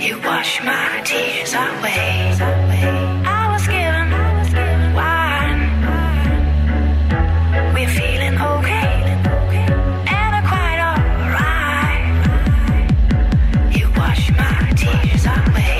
You wash my tears away. I was given wine. We're feeling okay, and are quite alright. You wash my tears away.